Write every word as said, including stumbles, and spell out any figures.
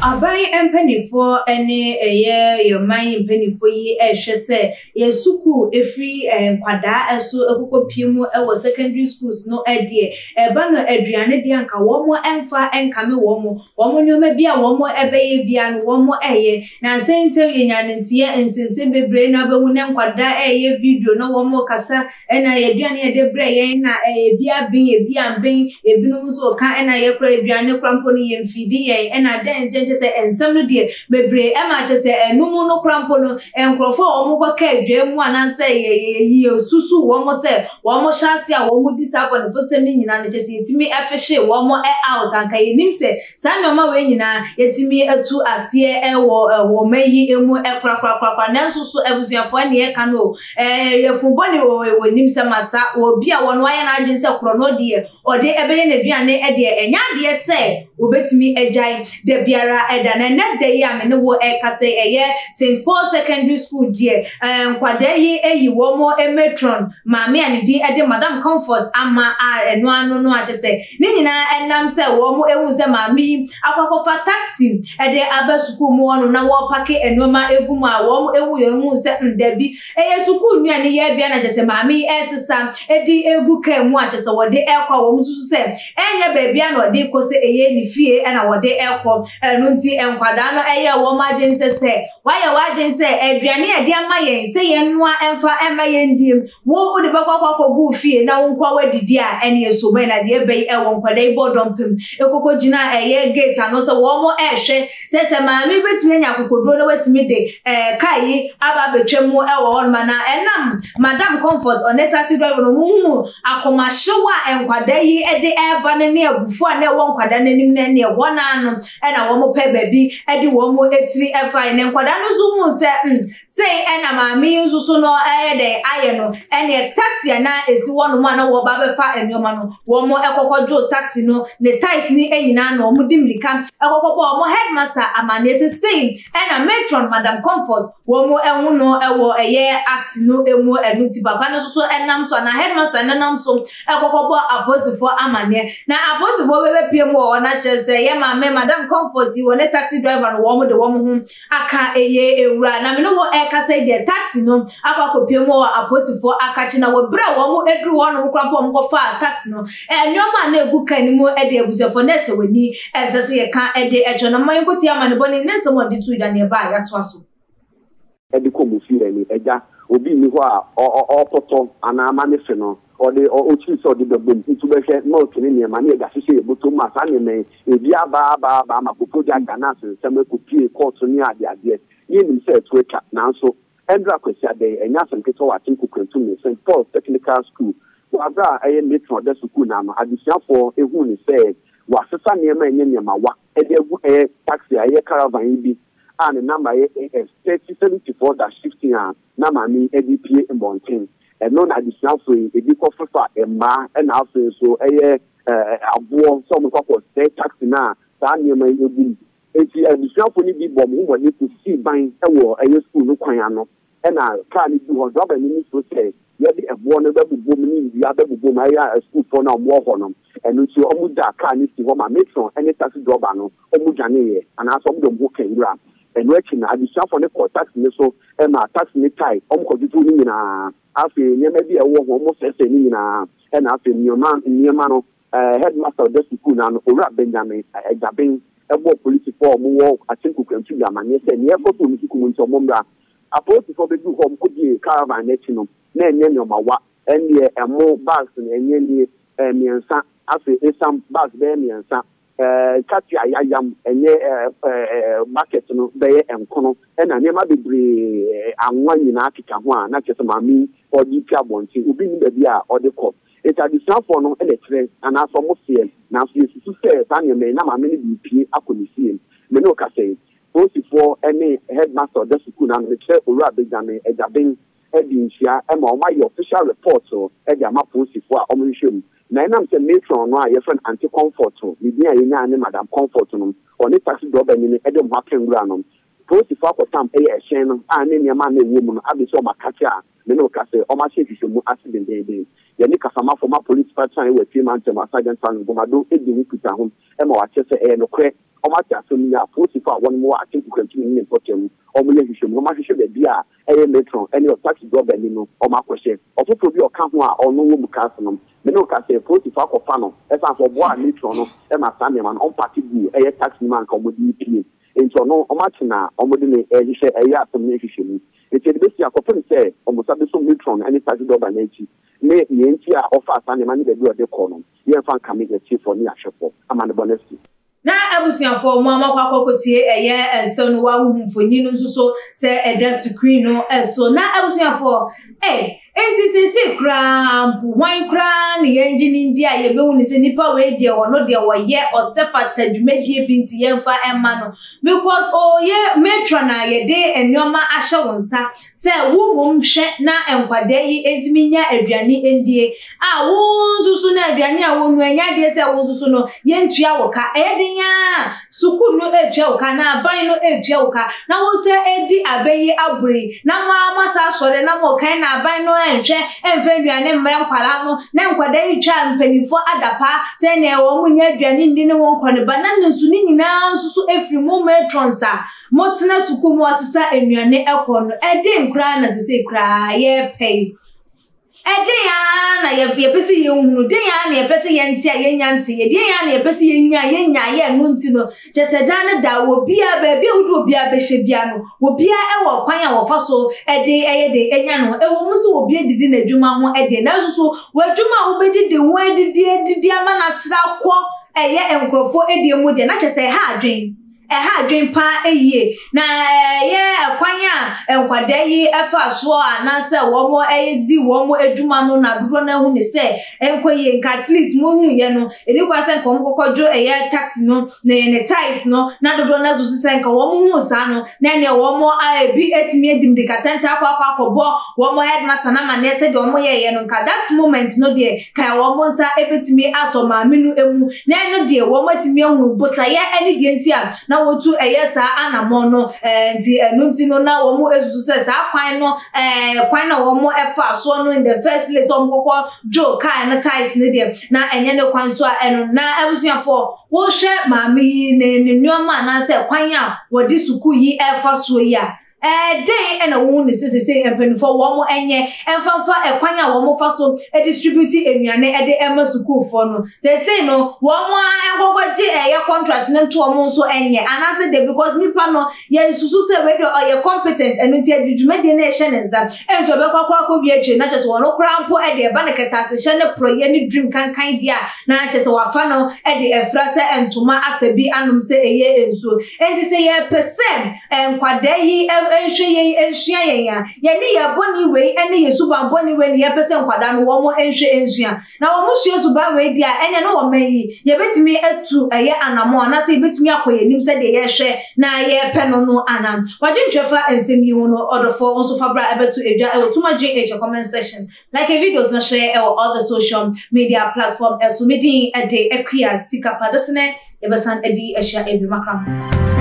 Abai empany for any a year your mind penny for ye as she said, yes, suku a free and quada as so a book pimu our secondary schools no idea. A banner Adriana Dianca, one more and far and come one more, one more may be a one more a baby and one more a year. Now saying tell you and see and since be brain up when I'm quada a year video, no one more cassa and I Adriana de brain a beer be a beer and being a binums or can and I cry Biano Cramponi and Fidi and I then. Say and some dear bebre Emma just say and no no crampono and crofo or more cake jam one and say ye susu one more say one more shasia one more disappoint for sending in and just to me efficient one more out and kay nim say san no ma when na yet me a two as ye e wo may emu e cra cra cra nanso so ebusuafo na ye ka no eh yefuboni wo nim se masa obi a won waye na adwen se krono de o de ebeye na duane e de enya de se obetimi agyan de biara eda na na de ya me no wo e ka se eye Saint Paul Secondary School die eh kwada yi eyi wo mo e Matron maame ani di e de Madam Comfort ama a eno anu no age se ni nyina enam se wo mo ewu se maame akwakofa taxi e de abasuku mu onu na wo pake enoma egu mu a wo mo ewu yo mu se ndabi eye suku nuane ye bia na age se maame esesa e di egu ka mu age se wo de ekwa wo mu susu se enye ba bia na wo de ko se eye ni fie e na wo de ekwa enu nti enkwada no eye wo ma de nse se waya wa de nse aduane e de ama yen se yen noa emfa ema yen dim wo wo de bakwa kwa gu fie na wo nkwa wadidi a ene eso be na de ebe e wo nkwada ibo dompem ekoko gina eye gate ano se wo mo ehwe se se maami betimi nya kokodro na watimi de eh kai aba betwemu e wo hon mana enam Madam Comfort oneta si driver no mu akoma hyewa enkwada yi e de eba ne ne abufu a ne wo nkwada nanim ne ne wo na no e na wo mo pe baby e de wo mo etiri efa ne nkwada no zo mu se say ena maami nso so no e de aye no ene taxi na esi wo no ma na wo ba be fa enoma no wo mo ekokojo taxi no ne ties ni eyina no mo dimrika ekokopo mo headmaster amane se say ena Matron Madam Comfort wo mo ehun no ewo eye act no emu enuti baba no so enam so na headmaster na nam so ekokopo aposifo amane na aposifo bebe piem wo na chese ye ma me Madam Comfort wo ne taxi driver no wo mo de wo mo hu aka eye ewura na me no wo e ka say de taxi no akwa ko piem wo aposifo aka chi na wo bra wo mo edru wo no kwampo mo ko fa taxi no enyoma na egu kan mu e de ebusefo na se wani ezese ye ka e de ejo na man ko ti amane boni ne se mo de tu da ne ba ya to aso e de ko mu fi ni eja obi ni ho a o poto ana amane fe no o de o chi so de bebom ntu be hwe no kini ne ma ne ga hye e boto ma sa ne me e bia ba ba ba ma ko project Ghana se se me ko pie court ni ade ade ni nim se tweka na so endra kwesi ade enya sanketo wa tin ko kwentu ni Saint Paul Technical School wabra aye Matron de school na ma adisiafo ehu ni se wa sesa ne ma enye ne ma wa e de egu e taxi aye caravan bi and the number is thirty seventy-four dash fifteen and number me A D P in Bontin. And non additional free, a big offer a ma and also so a war some of the taxi now. Daniel may be if you additional for the bomb when you could see buying a war a school no quayano. And I can't do a job and you to say, yeah, a one of the woman, the other woman, I school for now more on them. And so Omuda can't see what my Matron and a taxi job and Omujane and I saw them walking around. And working at the shop on the court tax so and my tax me tie almost doing in a after maybe a war almost as in a and after your man in your man headmaster of the school and or Benjamin a jabbing a more police for more I think we can see them and yes and never to Misuku to Mumra. A post for the do home could be a caravan national name your mawa and a more bags and any me and some after some bags there me and some Katia Yam and market no be enkono and anema bebre anwan nyina akika ho a na chese mami or di pia bonti obi ni be bia or the cop it a disam for no ele tre and aso mo fie na so yesu se tane me na mami ni bi pie akonisi me no ka say both for any headmaster of the school na me tre owura Benjamin ejaben edi nsia e ma o ma official report so e dia ma post for a omo na enam se Matron no a ye friend anti comfort no bi a ye nya ne Madam Comfort no oni taxi driver ni e de mo Ǩengry no forty four percent a shen and any man a woman abiso makacha meno kase o ma she fi mu accident dey dey ye ni kasama for ma police patrol we team and ma sergeant fan gomado e di nkuta ho e ma wa chese e no kre o ma ta so ni a forty four one more I think we can ni important o mo le fi mu ma hwehwe be bia e metron any of taxi driver ni no o ma kwehwe o to bi o ka ho a o no wo bukas no meno kase forty four ko fa no e san for bo a metron no e ma sa me man on party bu e taxi man ka mo di pie into no omatina omodine ehihye eya atomne hihye eti de besi akofo se omosabe so Matron any taxi driver na echi ne yenti a offer asane man de do de call no ye fan kame de chief for ni ahwepo amane bonesti na abusuafo mo amakwa kokotie eye enso no wa hu mfonyi no nso se eda screen no eso na abusuafo eh enti sisi kramp wan kran ye engine ndia ye be woni se nipa we de wono de wo ye osefa tadwumadie binti ye mfa emma no because o ye Matron na ye de enoma ahye wonsa se wo mom hwe na enkwada yi entimi nya aduane endie a wo nsusu na aduane a wo nu anya de se wo nsusu no ye ntua wo ka e de nya suku no etua wo ka na ban no etua wo ka na wo se edi abayi aburi na mo amasa sore na mo kan na ban no enhwe enfa aduane mmra nkwala no na nkwada yi twa mpanifo adapa se na e wo munya aduane ndi ne won kwone ba na nsu ni nyina nsusu efri mo Matron sa mo tena suku mo asesa anuane ekono ede nkra na sese kra ye pay ede ya na ye ye pese ye hunu de ya na ye pese ye ntia ye nyante ye de ya na ye pese ye nya ye nya ye no nti no jese da na da wo bia ba bia wo bia be hye bia no wo bia e wo kwan ya wo fa so ede eye de enya no e wo muso wo bia didi na adwuma ho ede na so so wo adwuma wo be didi wo didi didi ama na tra kwo eye enkrofo ede mu de na jese ha adwen eha adwen pa eye na ye akwanya enkwada yi efa so ana se wo mo edi wo mo adwuma no na dodo na hu ne se enkoye nka at least mo hu ye no edi kwa se nkom kokojo eye taxi no na ne ties no na dodo na so se nka wo mo hu sa no na ne wo mo abi etimi edim de katenta akwa akwa akobo wo mo headmaster na mane se de wo mo ye ye no nka that moment no de ka wo mo sa ebetimi aso ma menu emu na no de wo mo timi hu bota ye eni de ntia na wotu eyesa anamono eh nti enunti no na wo mu esusu se sa kwan no eh kwan na wo mu efa so no in the first place wo mkoko jo kai na ties ne dem na enye ne kwan so eno na abusuafo wo hwe maami ne ne nyoma na se kwan a wo di suku yi efa so ya eh day ena wo ne sese se empanifo wo mo enye emfanfa ekwanya wo mo fa so e distribute enuane e de ema school for no sese no wo mo engogwaje eye contract ne nto wo mo so enye anase de because nipa no ye susu se we de oye competent enu ti adwuma de na e hye ne nza enso be kwakwa akobie eche na just wo no krampo e de ba ne ketase hye ne proye ne dream kankan dia na just wa fa no e de efra se entoma asabi anum se eye enso enti se ye person enkwada yi enhwe ye enhua ye ya ye ne ye boni we ene ye suba boni we ne ye pese nkwada no wo mo enhwe enhua na wo mo hwe suba we dia ene no wo mayi ye betimi atu eye anamo na se betimi akoye nim se de ye hwe na ye pe no no anam wadi ntwefa ensem yi no odofo onso fabra ebetu edwa e wotuma gh comment section like a videos na share e all the social media platform esumidi e de equia sika padesene e besan edi ehia ebi makram.